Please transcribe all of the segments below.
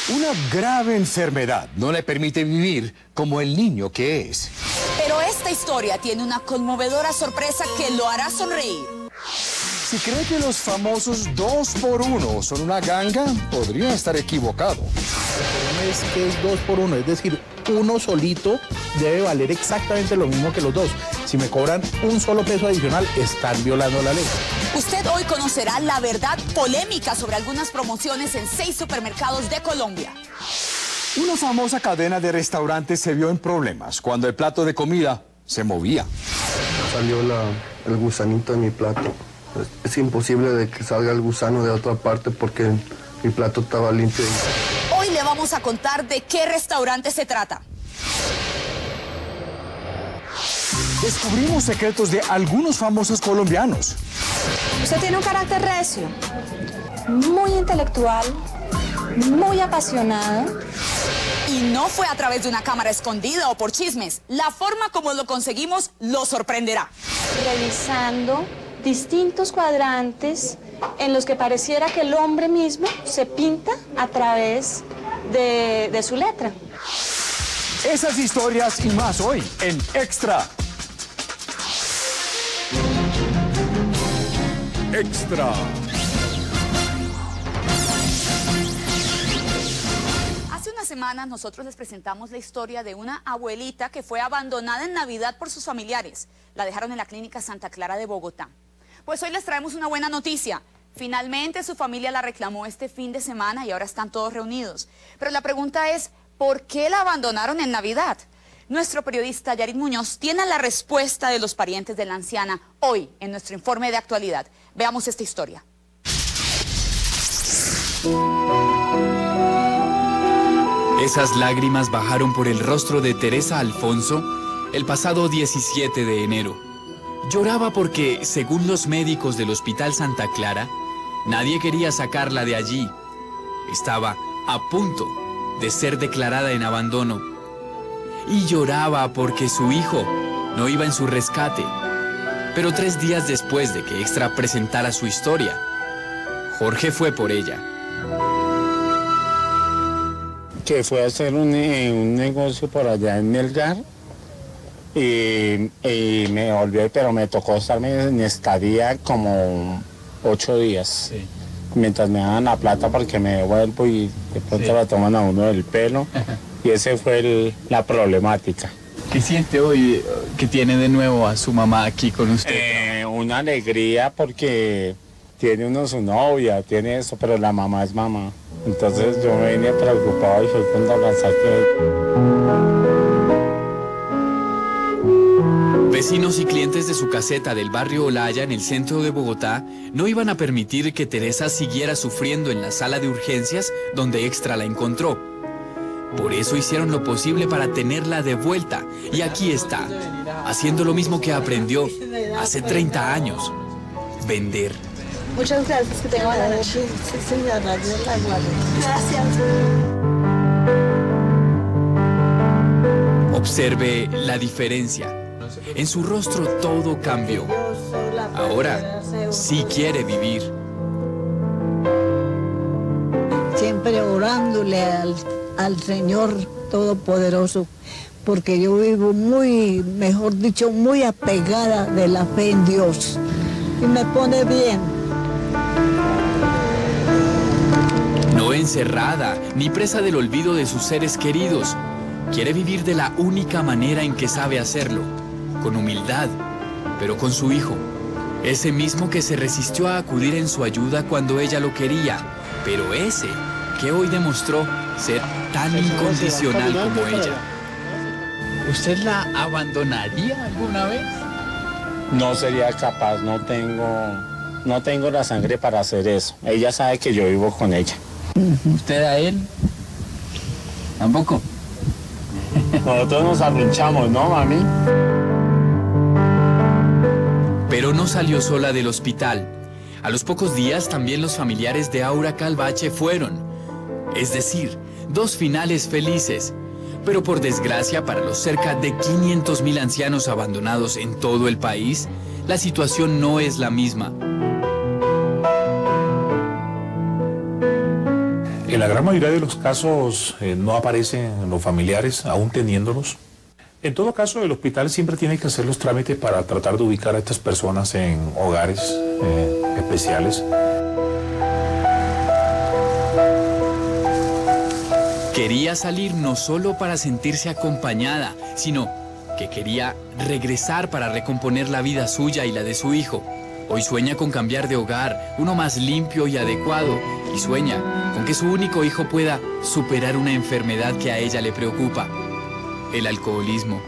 Una grave enfermedad no le permite vivir como el niño que es. Pero esta historia tiene una conmovedora sorpresa que lo hará sonreír. Si cree que los famosos 2x1 son una ganga, podría estar equivocado. El problema es que es 2 por 1, es decir, uno solito debe valer exactamente lo mismo que los dos. Si me cobran un solo peso adicional, están violando la ley. Usted hoy conocerá la verdad polémica sobre algunas promociones en 6 supermercados de Colombia. Una famosa cadena de restaurantes se vio en problemas cuando el plato de comida se movía. Salió el gusanito de mi plato. Es imposible de que salga el gusano de otra parte porque mi plato estaba limpio. Hoy le vamos a contar de qué restaurante se trata. Descubrimos secretos de algunos famosos colombianos. Usted tiene un carácter recio, muy intelectual, muy apasionado. Y no fue a través de una cámara escondida o por chismes. La forma como lo conseguimos lo sorprenderá. Revisando distintos cuadrantes en los que pareciera que el hombre mismo se pinta a través de su letra. Esas historias y más hoy en Extra. Extra. Hace unas semanas nosotros les presentamos la historia de una abuelita que fue abandonada en Navidad por sus familiares. La dejaron en la clínica Santa Clara de Bogotá. Pues hoy les traemos una buena noticia. Finalmente su familia la reclamó este fin de semana y ahora están todos reunidos. Pero la pregunta es, ¿por qué la abandonaron en Navidad? Nuestro periodista Yarit Muñoz tiene la respuesta de los parientes de la anciana hoy en nuestro informe de actualidad. Veamos esta historia. Esas lágrimas bajaron por el rostro de Teresa Alfonso el pasado 17 de enero. Lloraba porque, según los médicos del Hospital Santa Clara, nadie quería sacarla de allí. Estaba a punto de ser declarada en abandono. Y lloraba porque su hijo no iba en su rescate. Pero 3 días después de que Extra presentara su historia, Jorge fue por ella. Que fue a hacer un negocio por allá en Melgar y me volvió, pero me tocó estarme en estadía como 8 días. Sí. Mientras me daban la plata porque me devuelvo y de pronto sí, la toman a uno del pelo. Y esa fue la problemática. ¿Qué siente hoy que tiene de nuevo a su mamá aquí con usted? Una alegría porque tiene uno su novia, tiene eso, pero la mamá es mamá. Entonces yo me vine preocupado y fue cuando la saqué. Vecinos y clientes de su caseta del barrio Olaya, en el centro de Bogotá, no iban a permitir que Teresa siguiera sufriendo en la sala de urgencias donde Extra la encontró. Por eso hicieron lo posible para tenerla de vuelta. Y aquí está, haciendo lo mismo que aprendió hace 30 años, vender. Muchas gracias, que tenga buena noche. Sí, señora, Dios la guarde. Gracias. Observe la diferencia. En su rostro todo cambió. Ahora sí quiere vivir. Siempre orándole al Señor Todopoderoso, porque yo vivo muy, mejor dicho, muy apegada de la fe en Dios. Y me pone bien. No encerrada, ni presa del olvido de sus seres queridos. Quiere vivir de la única manera en que sabe hacerlo, con humildad, pero con su hijo. Ese mismo que se resistió a acudir en su ayuda cuando ella lo quería, pero ese que hoy demostró ser tan incondicional como ella. ¿Usted la abandonaría alguna vez? No sería capaz, no tengo la sangre para hacer eso. Ella sabe que yo vivo con ella. ¿Usted a él? ¿Tampoco? Nosotros nos arrunchamos, ¿no, mami? Pero no salió sola del hospital. A los pocos días también los familiares de Aura Calvache fueron. Es decir, 2 finales felices. Pero por desgracia para los cerca de 500.000 ancianos abandonados en todo el país, la situación no es la misma. En la gran mayoría de los casos no aparecen los familiares, aún teniéndolos. En todo caso, el hospital siempre tiene que hacer los trámites para tratar de ubicar a estas personas en hogares especiales. Quería salir no solo para sentirse acompañada, sino que quería regresar para recomponer la vida suya y la de su hijo. Hoy sueña con cambiar de hogar, uno más limpio y adecuado, y sueña con que su único hijo pueda superar una enfermedad que a ella le preocupa, el alcoholismo.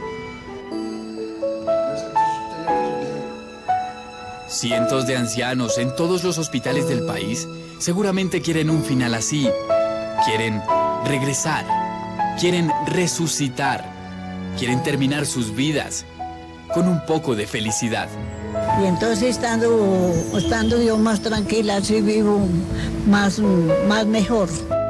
Cientos de ancianos en todos los hospitales del país seguramente quieren un final así. Quieren regresar, quieren resucitar, quieren terminar sus vidas con un poco de felicidad. Y entonces estando yo más tranquila, así vivo más mejor.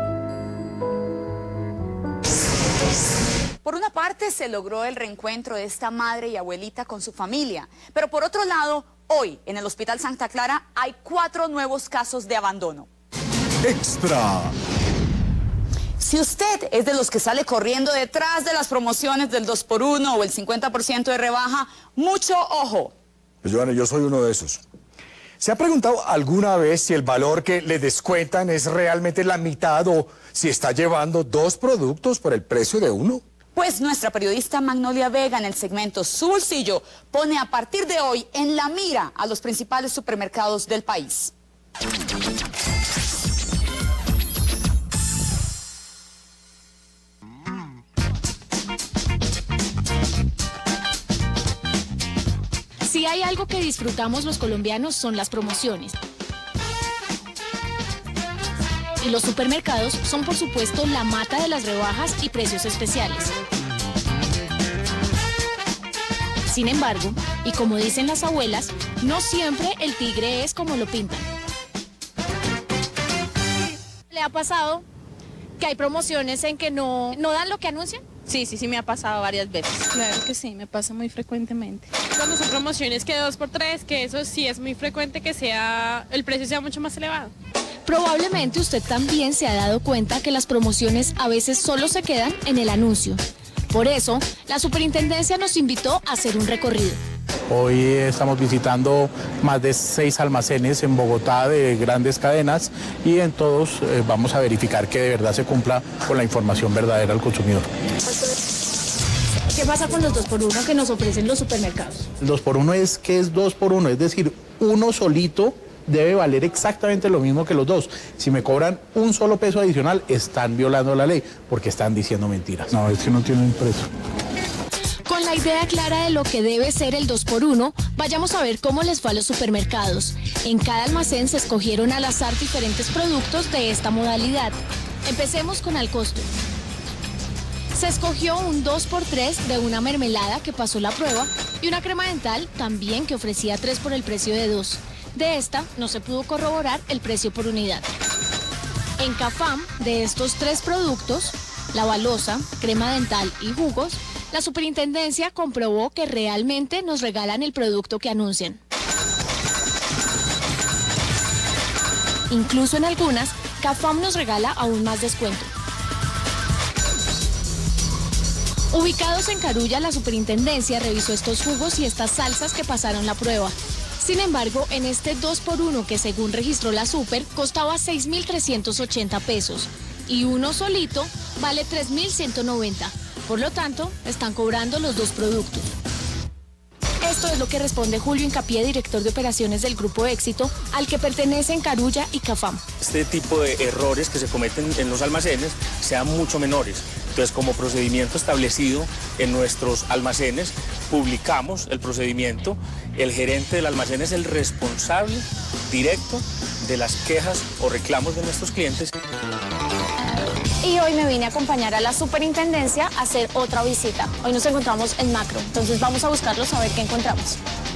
Por una parte se logró el reencuentro de esta madre y abuelita con su familia, pero por otro lado, hoy en el Hospital Santa Clara hay 4 nuevos casos de abandono. ¡Extra! Si usted es de los que sale corriendo detrás de las promociones del 2x1 o el 50% de rebaja, mucho ojo. Pues, Joana, yo soy uno de esos. ¿Se ha preguntado alguna vez si el valor que le descuentan es realmente la mitad o si está llevando 2 productos por el precio de uno? Pues nuestra periodista Magnolia Vega en el segmento Su Bolsillo pone a partir de hoy en la mira a los principales supermercados del país. Si hay algo que disfrutamos los colombianos son las promociones. Y los supermercados son por supuesto la mata de las rebajas y precios especiales. Sin embargo, y como dicen las abuelas, no siempre el tigre es como lo pintan. ¿Le ha pasado que hay promociones en que no dan lo que anuncian? Sí, me ha pasado varias veces. Claro que sí, me pasa muy frecuentemente. Cuando son promociones que 2x3, que eso sí es muy frecuente que el precio sea mucho más elevado. Probablemente usted también se ha dado cuenta que las promociones a veces solo se quedan en el anuncio. Por eso, la superintendencia nos invitó a hacer un recorrido. Hoy estamos visitando más de 6 almacenes en Bogotá de grandes cadenas y en todos vamos a verificar que de verdad se cumpla con la información verdadera al consumidor. ¿Qué pasa con los 2x1 que nos ofrecen los supermercados? El 2x1 es que es 2x1, es decir, uno solito debe valer exactamente lo mismo que los dos. Si me cobran un solo peso adicional, están violando la ley porque están diciendo mentiras. No, es que no tienen precio. Con la idea clara de lo que debe ser el 2x1, vayamos a ver cómo les fue a los supermercados. En cada almacén se escogieron al azar diferentes productos de esta modalidad. Empecemos con al costo. Se escogió un 2x3 de una mermelada que pasó la prueba y una crema dental también que ofrecía 3 por el precio de 2. De esta no se pudo corroborar el precio por unidad. En Cafam, de estos 3 productos, la balosa, crema dental y jugos, la superintendencia comprobó que realmente nos regalan el producto que anuncian. Incluso en algunas, Cafam nos regala aún más descuento. Ubicados en Carulla, la superintendencia revisó estos jugos y estas salsas que pasaron la prueba. Sin embargo, en este 2x1 que según registró la Super, costaba 6.380 pesos y uno solito vale 3.190. Por lo tanto, están cobrando los 2 productos. Esto es lo que responde Julio Incapié, director de operaciones del Grupo Éxito, al que pertenecen Carulla y Cafam. Este tipo de errores que se cometen en los almacenes sean mucho menores. Entonces, como procedimiento establecido en nuestros almacenes, publicamos el procedimiento. El gerente del almacén es el responsable directo de las quejas o reclamos de nuestros clientes. Y hoy me vine a acompañar a la superintendencia a hacer otra visita. Hoy nos encontramos en Macro, entonces vamos a buscarlos a ver qué encontramos.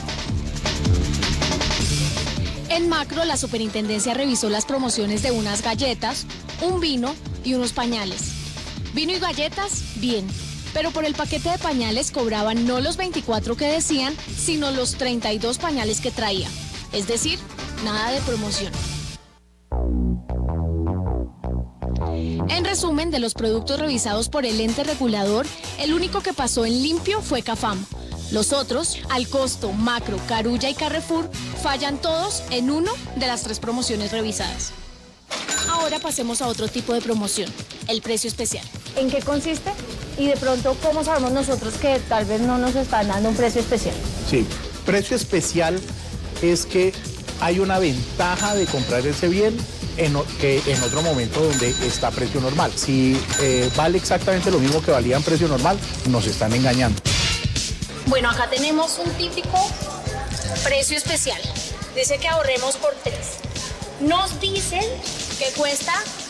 En Macro, la superintendencia revisó las promociones de unas galletas, un vino y unos pañales. Vino y galletas, bien, pero por el paquete de pañales cobraban no los 24 que decían, sino los 32 pañales que traía. Es decir, nada de promoción. En resumen, de los productos revisados por el ente regulador, el único que pasó en limpio fue Cafam. Los otros, Alcosto, Macro, Carulla y Carrefour, fallan todos en una de las 3 promociones revisadas. Ahora pasemos a otro tipo de promoción, el precio especial. ¿En qué consiste? Y de pronto, ¿cómo sabemos nosotros que tal vez no nos están dando un precio especial? Sí, precio especial es que hay una ventaja de comprar ese bien que en otro momento donde está a precio normal. Si vale exactamente lo mismo que valía en precio normal, nos están engañando. Bueno, acá tenemos un típico precio especial. Dice que ahorremos por 3. Nos dicen que cuesta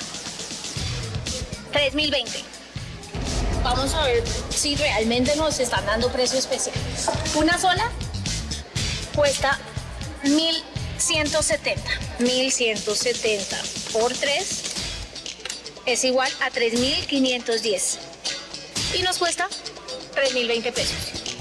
3.020. Vamos a ver si realmente nos están dando precio especial. Una sola cuesta 1.170. 1.170 por 3 es igual a 3.510. Y nos cuesta 3.020 pesos.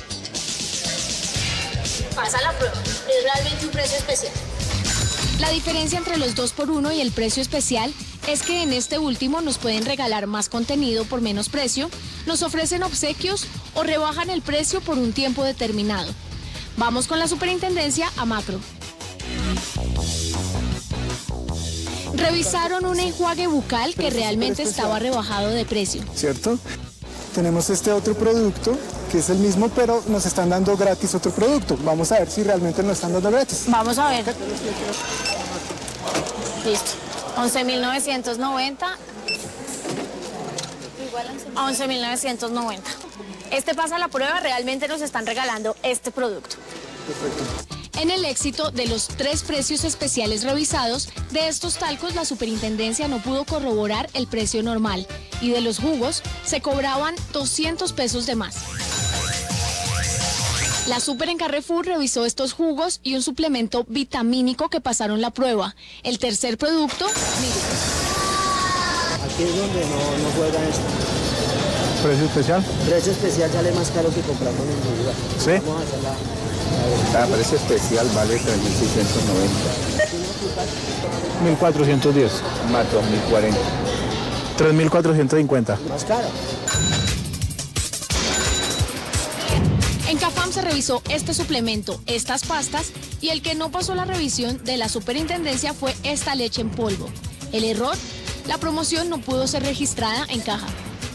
Pasa la prueba. Es realmente un precio especial. La diferencia entre los 2x1 y el precio especial es que en este último nos pueden regalar más contenido por menos precio, nos ofrecen obsequios o rebajan el precio por un tiempo determinado. Vamos con la superintendencia a Macro. Revisaron un enjuague bucal que realmente estaba rebajado de precio. ¿Cierto? Tenemos este otro producto que es el mismo, pero nos están dando gratis otro producto. Vamos a ver si realmente nos están dando gratis. Vamos a ver. Listo. 11.990. 11.990. Este pasa la prueba, realmente nos están regalando este producto. Perfecto. En el éxito de los 3 precios especiales revisados, de estos talcos la superintendencia no pudo corroborar el precio normal y de los jugos se cobraban 200 pesos de más. La Super en Carrefour revisó estos jugos y un suplemento vitamínico que pasaron la prueba. El tercer producto, miren. Aquí es donde no juega esto. ¿Precio especial? Precio especial sale más caro que comprarlo en el lugar. ¿Sí? Vamos a hacerla. Cada precio especial vale 3.690. 1.410. Más 2.040. 3.450. Más caro. En Cafam se revisó este suplemento, estas pastas, y el que no pasó la revisión de la superintendencia fue esta leche en polvo. El error, la promoción no pudo ser registrada en caja.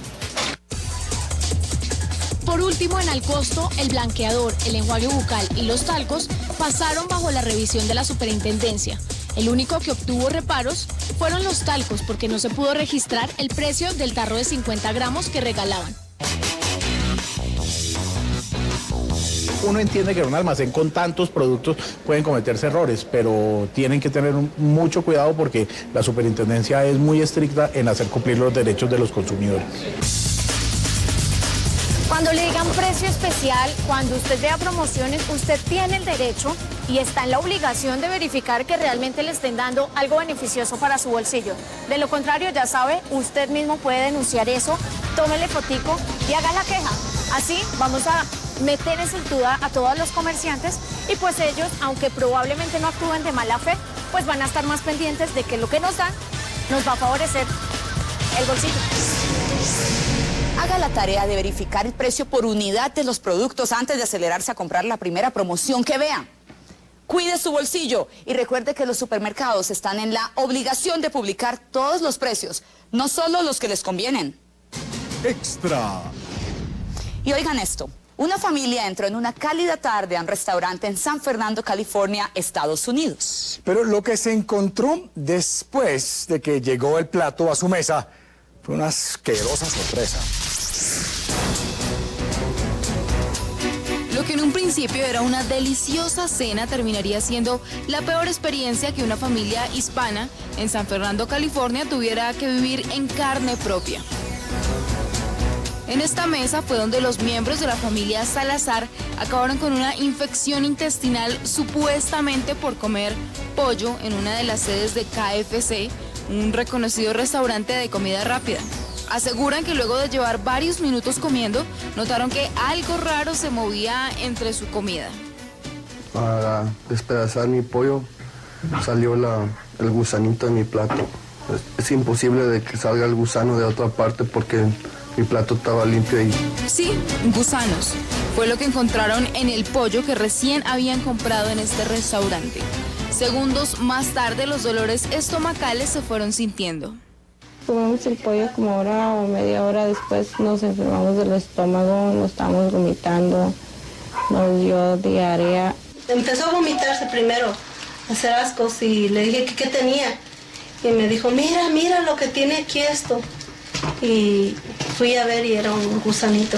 Por último, en Alcosto, el blanqueador, el enjuague bucal y los talcos pasaron bajo la revisión de la superintendencia. El único que obtuvo reparos fueron los talcos porque no se pudo registrar el precio del tarro de 50 gramos que regalaban. Uno entiende que en un almacén con tantos productos pueden cometerse errores, pero tienen que tener mucho cuidado porque la superintendencia es muy estricta en hacer cumplir los derechos de los consumidores. Cuando le digan precio especial, cuando usted vea promociones, usted tiene el derecho y está en la obligación de verificar que realmente le estén dando algo beneficioso para su bolsillo. De lo contrario, ya sabe, usted mismo puede denunciar eso, tómele fotico y haga la queja. Así vamos a meter en duda a todos los comerciantes y pues ellos, aunque probablemente no actúen de mala fe, pues van a estar más pendientes de que lo que nos dan nos va a favorecer el bolsillo. Haga la tarea de verificar el precio por unidad de los productos antes de acelerarse a comprar la primera promoción que vea. Cuide su bolsillo y recuerde que los supermercados están en la obligación de publicar todos los precios, no solo los que les convienen. Extra. Y oigan esto, una familia entró en una cálida tarde a un restaurante en San Fernando, California, Estados Unidos. Pero lo que se encontró después de que llegó el plato a su mesa fue una asquerosa sorpresa. Lo que en un principio era una deliciosa cena terminaría siendo la peor experiencia que una familia hispana en San Fernando, California, tuviera que vivir en carne propia. En esta mesa fue donde los miembros de la familia Salazar acabaron con una infección intestinal supuestamente por comer pollo en una de las sedes de KFC, un reconocido restaurante de comida rápida. Aseguran que luego de llevar varios minutos comiendo, notaron que algo raro se movía entre su comida. Para despedazar mi pollo, salió el gusanito de mi plato. Es imposible de que salga el gusano de otra parte porque mi plato estaba limpio y... Sí, gusanos. Fue lo que encontraron en el pollo que recién habían comprado en este restaurante. Segundos más tarde, los dolores estomacales se fueron sintiendo. Comimos el pollo como hora o media hora después, nos enfermamos del estómago, nos estábamos vomitando, nos dio diarrea. Empezó a vomitarse primero, a hacer ascos y le dije que qué tenía. Y me dijo, mira lo que tiene aquí esto. Y fui a ver y era un gusanito.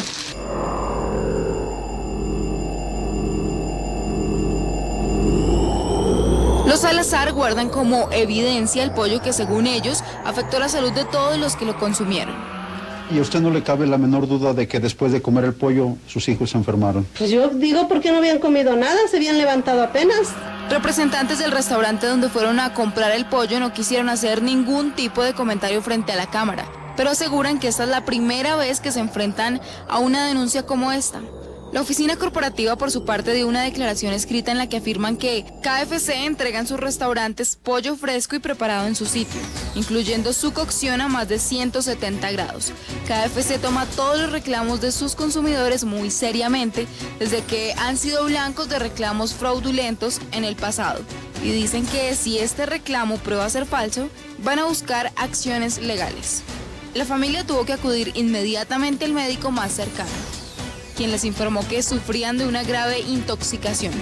Los Salazar guardan como evidencia el pollo que, según ellos, afectó la salud de todos los que lo consumieron. ¿Y a usted no le cabe la menor duda de que después de comer el pollo, sus hijos se enfermaron? Pues yo digo, ¿por qué no habían comido nada? Se habían levantado apenas. Representantes del restaurante donde fueron a comprar el pollo no quisieron hacer ningún tipo de comentario frente a la cámara, pero aseguran que esta es la primera vez que se enfrentan a una denuncia como esta. La oficina corporativa, por su parte, dio una declaración escrita en la que afirman que KFC entrega en sus restaurantes pollo fresco y preparado en su sitio, incluyendo su cocción a más de 170 grados. KFC toma todos los reclamos de sus consumidores muy seriamente, desde que han sido blancos de reclamos fraudulentos en el pasado. Y dicen que si este reclamo prueba ser falso, van a buscar acciones legales. La familia tuvo que acudir inmediatamente al médico más cercano, quien les informó que sufrían de una grave intoxicación.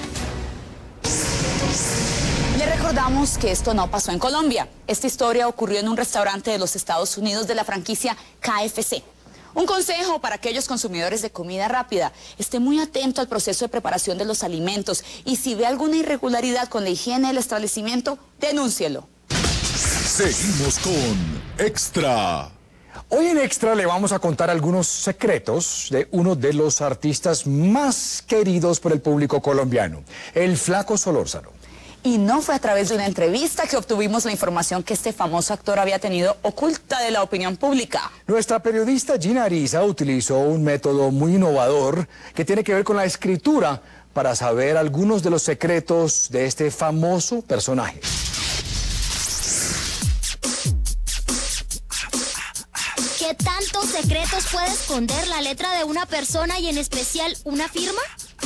Le recordamos que esto no pasó en Colombia. Esta historia ocurrió en un restaurante de los Estados Unidos de la franquicia KFC. Un consejo para aquellos consumidores de comida rápida: esté muy atento al proceso de preparación de los alimentos y si ve alguna irregularidad con la higiene del establecimiento, denúncielo. Seguimos con Extra. Hoy en Extra le vamos a contar algunos secretos de uno de los artistas más queridos por el público colombiano, el Flaco Solórzano. Y no fue a través de una entrevista que obtuvimos la información que este famoso actor había tenido oculta de la opinión pública. Nuestra periodista Gina Ariza utilizó un método muy innovador que tiene que ver con la escritura para saber algunos de los secretos de este famoso personaje. ¿Qué tantos secretos puede esconder la letra de una persona y en especial una firma?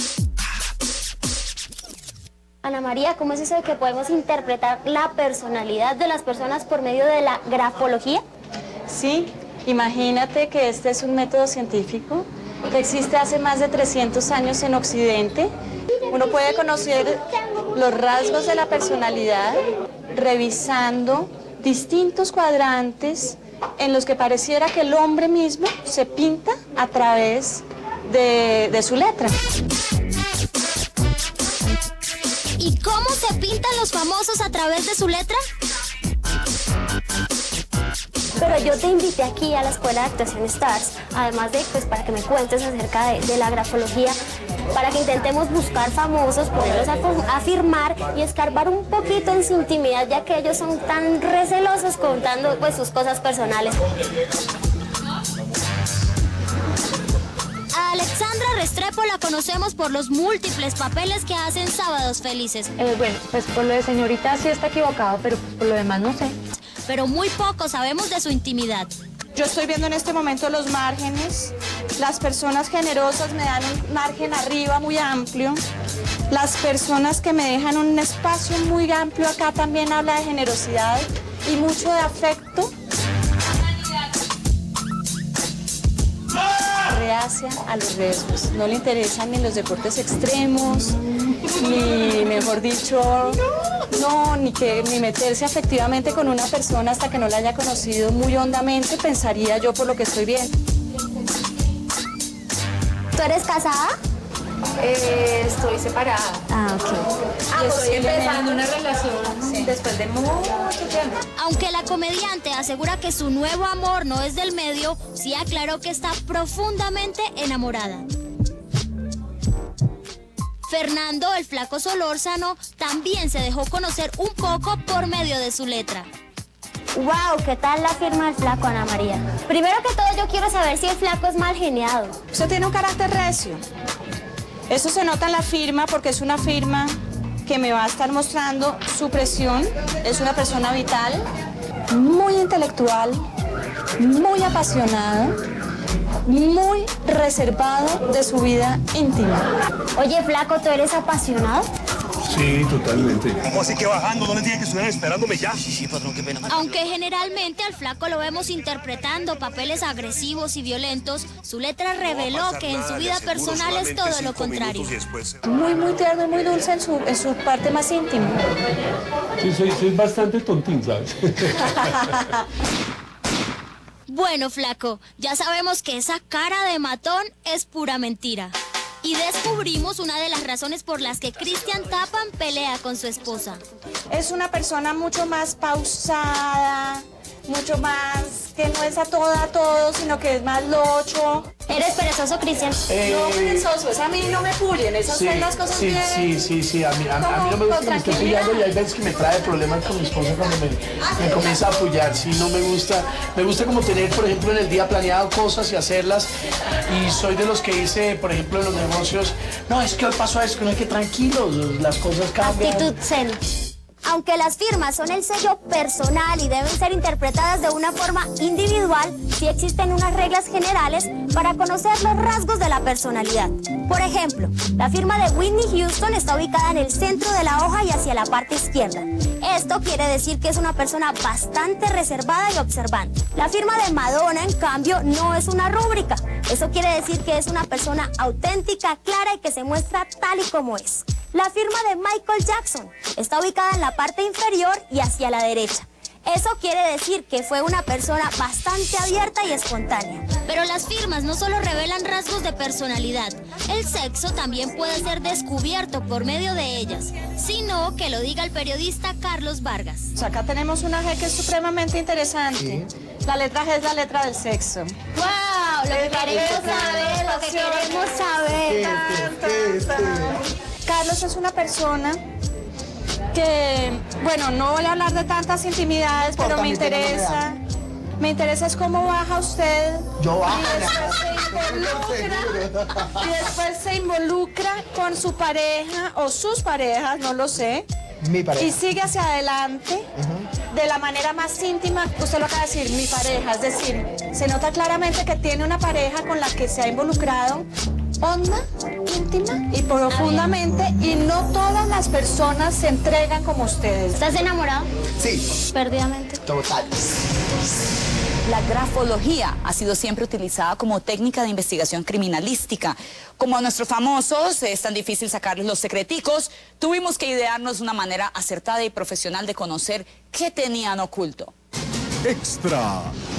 Ana María, ¿cómo es eso de que podemos interpretar la personalidad de las personas por medio de la grafología? Sí, imagínate que este es un método científico que existe hace más de 300 años en Occidente. Uno puede conocer los rasgos de la personalidad revisando distintos cuadrantes en los que pareciera que el hombre mismo se pinta a través de su letra. ¿Y cómo se pintan los famosos a través de su letra? Pero yo te invité aquí a la Escuela de Actuación Stars, además de pues, para que me cuentes acerca de la grafología, para que intentemos buscar famosos, ponerlos a firmar y escarbar un poquito en su intimidad, ya que ellos son tan recelosos contando pues, sus cosas personales. A Alexandra Restrepo la conocemos por los múltiples papeles que hace en Sábados Felices. Bueno, pues por lo de señorita sí está equivocado, pero pues, por lo demás no sé. Pero muy poco sabemos de su intimidad. Yo estoy viendo en este momento los márgenes. Las personas generosas me dan un margen arriba muy amplio. Las personas que me dejan un espacio muy amplio acá también habla de generosidad y mucho de afecto. Reacia a los riesgos. No le interesan ni los deportes extremos, ni, mejor dicho, ni meterse afectivamente con una persona hasta que no la haya conocido muy hondamente, pensaría yo por lo que estoy viendo. ¿Tú eres casada? Estoy separada. Ah, ok. Estoy empezando una relación después de mucho tiempo. Aunque la comediante asegura que su nuevo amor no es del medio, sí aclaró que está profundamente enamorada. Fernando, el Flaco Solórzano, también se dejó conocer un poco por medio de su letra. ¡Wow! ¿Qué tal la firma del Flaco, Ana María? Primero que todo, yo quiero saber si el Flaco es mal geniado. Usted tiene un carácter recio. Eso se nota en la firma porque es una firma que me va a estar mostrando su presión. Es una persona vital. muy intelectual, muy apasionado, muy reservado de su vida íntima. Oye, flaco, ¿tú eres apasionado? Sí, totalmente. ¿Cómo así que bajando? ¿Dónde tiene que estudiar esperándome ya? Sí, patrón, qué pena. Aunque generalmente al flaco lo vemos interpretando papeles agresivos y violentos, su letra reveló que en su vida personal es todo lo contrario. Muy tierno y muy dulce en su parte más íntima. Sí, soy bastante tontín, ¿sabes? Bueno, flaco, ya sabemos que esa cara de matón es pura mentira. Y descubrimos una de las razones por las que Cristian Tappan pelea con su esposa. Es una persona mucho más pausada, mucho más que no es a todo, sino que es más locho. ¿Eres perezoso, Cristian? No perezoso, es a mí no me pullen, esas son las cosas sí, bien. Sí, a mí no me gusta que me esté pullando y hay veces que me trae problemas con mi esposa cuando me comienza a pullar. Sí, no me gusta como tener, por ejemplo, en el día planeado cosas y hacerlas. Y soy de los que dice, por ejemplo, en los negocios, no, es que hoy pasó esto, que no hay que tranquilos, las cosas cambian. Actitud zen. Aunque las firmas son el sello personal y deben ser interpretadas de una forma individual, sí existen unas reglas generales para conocer los rasgos de la personalidad. Por ejemplo, la firma de Whitney Houston está ubicada en el centro de la hoja y hacia la parte izquierda. Esto quiere decir que es una persona bastante reservada y observante. La firma de Madonna, en cambio, no es una rúbrica. Eso quiere decir que es una persona auténtica, clara y que se muestra tal y como es. La firma de Michael Jackson está ubicada en la parte inferior y hacia la derecha. Eso quiere decir que fue una persona bastante abierta y espontánea. Pero las firmas no solo revelan rasgos de personalidad, el sexo también puede ser descubierto por medio de ellas, sino que lo diga el periodista Carlos Vargas. Acá tenemos una G que es supremamente interesante. Sí. La letra G es la letra del sexo. ¡Wow! Lo que queremos saber, Carlos es una persona que, bueno, no voy a hablar de tantas intimidades, pero me interesa. Me interesa es cómo baja usted. Yo bajo. Y después se involucra con su pareja o sus parejas, no lo sé. Mi pareja. Y sigue hacia adelante de la manera más íntima. Usted lo acaba de decir, mi pareja. Es decir, se nota claramente que tiene una pareja con la que se ha involucrado honda, íntima y profundamente, y no todas las personas se entregan como ustedes. ¿Estás enamorado? Sí. Perdidamente. Total. La grafología ha sido siempre utilizada como técnica de investigación criminalística. Como a nuestros famosos es tan difícil sacarles los secreticos, tuvimos que idearnos una manera acertada y profesional de conocer qué tenían oculto. Extra.